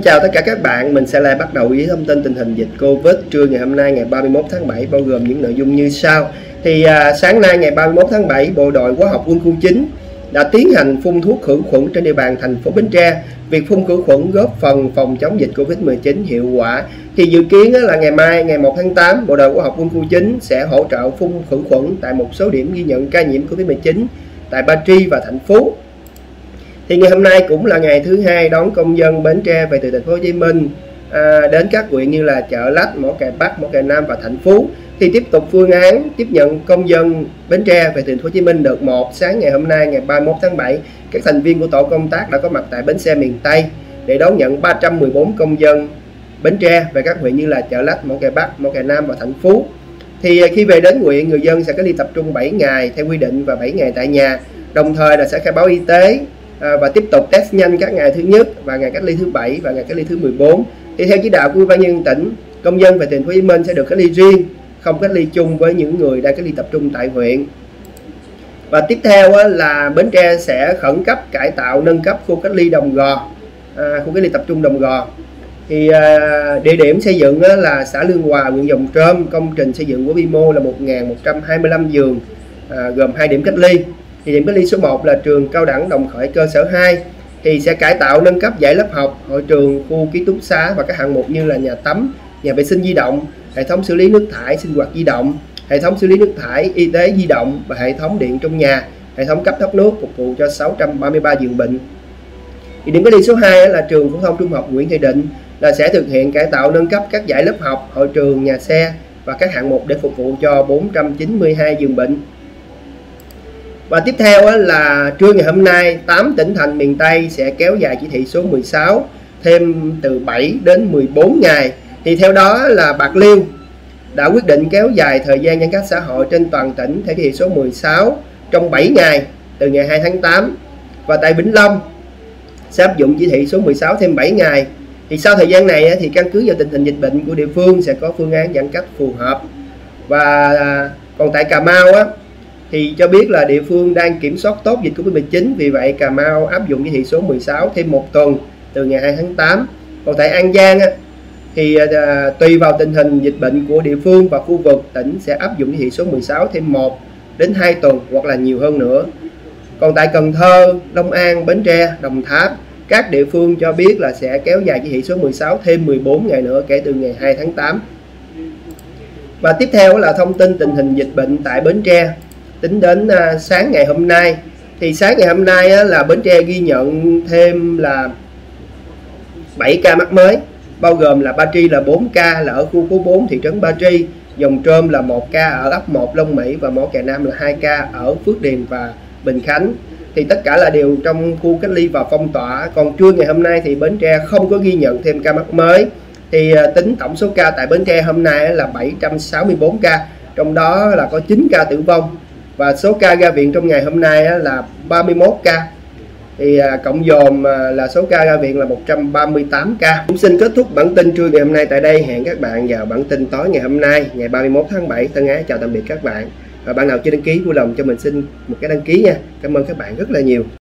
Chào tất cả các bạn, mình sẽ lại bắt đầu với thông tin tình hình dịch Covid trưa ngày hôm nay ngày 31 tháng 7 bao gồm những nội dung như sau. Sáng nay ngày 31 tháng 7, Bộ đội Hóa học Quân khu 9 đã tiến hành phun thuốc khử khuẩn trên địa bàn thành phố Bến Tre. Việc phun khử khuẩn góp phần phòng chống dịch Covid-19 hiệu quả. Thì dự kiến là ngày mai ngày 1 tháng 8, Bộ đội Hóa học Quân khu 9 sẽ hỗ trợ phun khử khuẩn tại một số điểm ghi nhận ca nhiễm Covid-19 tại Ba Tri và Thành Phú. Thì ngày hôm nay cũng là ngày thứ hai đón công dân Bến Tre về từ thành phố Hồ Chí Minh đến các huyện như là Chợ Lách, Mỏ Cày Bắc, Mỏ Cày Nam và Thành Phú. Thì tiếp tục phương án tiếp nhận công dân Bến Tre về từ thành phố Hồ Chí Minh đợt 1. Sáng ngày hôm nay ngày 31 tháng 7, các thành viên của tổ công tác đã có mặt tại bến xe miền Tây để đón nhận 314 công dân Bến Tre về các huyện như là Chợ Lách, Mỏ Cày Bắc, Mỏ Cày Nam và Thành Phú. Thì khi về đến huyện, người dân sẽ cách ly tập trung 7 ngày theo quy định và 7 ngày tại nhà. Đồng thời là sẽ khai báo y tế và tiếp tục test nhanh các ngày thứ nhất và ngày cách ly thứ 7 và ngày cách ly thứ 14. Thì theo chỉ đạo của Ủy ban nhân dân tỉnh, công dân về thành phố Hồ Chí Minh sẽ được cách ly riêng, không cách ly chung với những người đang cách ly tập trung tại huyện. Và tiếp theo là Bến Tre sẽ khẩn cấp cải tạo nâng cấp khu cách ly Đồng Gò, khu cách ly tập trung Đồng Gò. Thì địa điểm xây dựng là xã Lương Hòa, huyện Giồng Trôm. Công trình xây dựng của quy mô là 1.125 giường, gồm 2 điểm cách ly. Thì điểm cách ly số 1 là trường cao đẳng Đồng Khởi cơ sở 2 thì sẽ cải tạo nâng cấp dãy lớp học, hội trường, khu ký túc xá và các hạng mục như là nhà tắm, nhà vệ sinh di động, hệ thống xử lý nước thải sinh hoạt di động, hệ thống xử lý nước thải y tế di động và hệ thống điện trong nhà, hệ thống cấp thoát nước phục vụ cho 633 giường bệnh. Thì điểm cách ly số 2 là trường phổ thông trung học Nguyễn Thị Định là sẽ thực hiện cải tạo nâng cấp các dãy lớp học, hội trường, nhà xe và các hạng mục để phục vụ cho 492 giường bệnh. Và tiếp theo là trưa ngày hôm nay, 8 tỉnh thành miền Tây sẽ kéo dài chỉ thị số 16 thêm từ 7 đến 14 ngày. Thì theo đó là Bạc Liêu đã quyết định kéo dài thời gian giãn cách xã hội trên toàn tỉnh theo chỉ thị số 16 trong 7 ngày từ ngày 2 tháng 8. Và tại Vĩnh Long sẽ áp dụng chỉ thị số 16 thêm 7 ngày. Thì sau thời gian này thì căn cứ vào tình hình dịch bệnh của địa phương sẽ có phương án giãn cách phù hợp. Và còn tại Cà Mau thì cho biết là địa phương đang kiểm soát tốt dịch Covid-19, vì vậy Cà Mau áp dụng chỉ thị số 16 thêm 1 tuần từ ngày 2 tháng 8. Còn tại An Giang thì tùy vào tình hình dịch bệnh của địa phương và khu vực, tỉnh sẽ áp dụng chỉ thị số 16 thêm 1 đến 2 tuần hoặc là nhiều hơn nữa. Còn tại Cần Thơ, Long An, Bến Tre, Đồng Tháp, các địa phương cho biết là sẽ kéo dài chỉ thị số 16 thêm 14 ngày nữa kể từ ngày 2 tháng 8. Và tiếp theo là thông tin tình hình dịch bệnh tại Bến Tre. Tính đến sáng ngày hôm nay, thì sáng ngày hôm nay là Bến Tre ghi nhận thêm là 7 ca mắc mới, bao gồm là Ba Tri là 4 ca là ở khu phố 4 thị trấn Ba Tri, Giồng Trôm là 1 ca ở ấp 1 Long Mỹ và Mỏ Cày Nam là 2 ca ở Phước Điền và Bình Khánh. Thì tất cả là đều trong khu cách ly và phong tỏa. Còn trưa ngày hôm nay thì Bến Tre không có ghi nhận thêm ca mắc mới. Thì tính tổng số ca tại Bến Tre hôm nay là 764 ca, trong đó là có 9 ca tử vong. Và số ca ra viện trong ngày hôm nay là 31 ca. Thì cộng dồn là số ca ra viện là 138 ca. Cũng xin kết thúc bản tin trưa ngày hôm nay tại đây. Hẹn các bạn vào bản tin tối ngày hôm nay ngày 31 tháng 7. Thân ái chào tạm biệt các bạn. Và bạn nào chưa đăng ký vui lòng cho mình xin một cái đăng ký nha. Cảm ơn các bạn rất là nhiều.